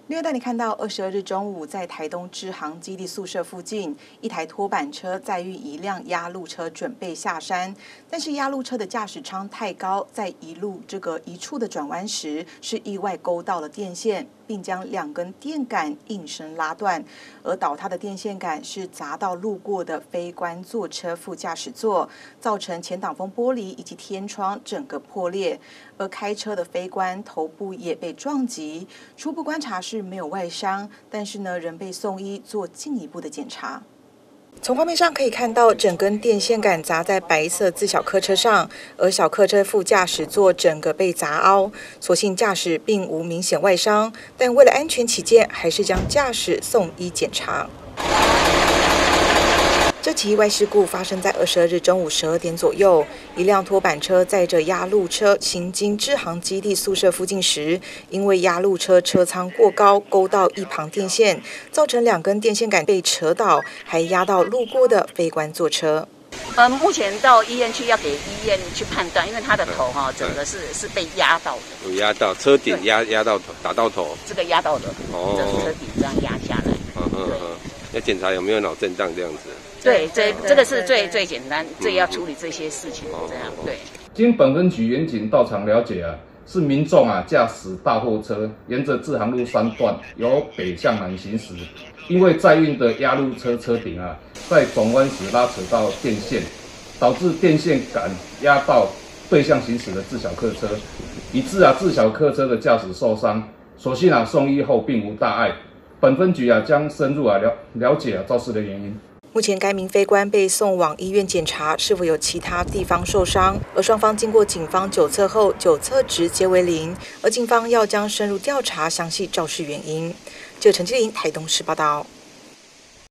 另外带你看到22日中午，在台东支航基地宿舍附近，一台拖板车载运一辆压路车准备下山，但是压路车的驾驶舱太高，在一处的转弯时，是意外勾到了电线，并将2根电杆应声拉断，而倒塌的电线杆是砸到路过的非关座车副驾驶座，造成前挡风玻璃以及天窗整个破裂，而开车的非关头部也被撞击，初步观察是没有外伤，但是呢，仍被送医做进一步的检查。从画面上可以看到，整根电线杆砸在白色自小客车上，而小客车副驾驶座整个被砸凹，所幸驾驶并无明显外伤，但为了安全起见，还是将驾驶送医检查。这起意外事故发生在22日中午12点左右，一辆拖板车载着压路车行经支航基地宿舍附近时，因为压路车车舱过高，勾到一旁电线，造成2根电线杆被扯倒，还压到路过的非关座车。 目前到医院去要给医院去判断，因为他的头整个是被压到的， 有压到车顶压到头，打到头， 这个压到的，这车顶这样压下来。 要检查有没有脑震荡这样子。 对，这个是最简单，最要处理这些事情这样。对。 经本分局员警到场了解是民众驾驶大货车沿着支航路3段由北向南行驶，因为载运的压路车车顶在转弯时拉扯到电线，导致电线杆压到对向行驶的自小客车，以致自小客车的驾驶受伤，所幸送医后并无大碍。本分局将深入了解肇事的原因。 目前该名非官被送往医院检查是否有其他地方受伤，而双方经过警方酒测后，酒测值皆为0，而警方要将深入调查详细肇事原因。记者陈基玲台东市报道。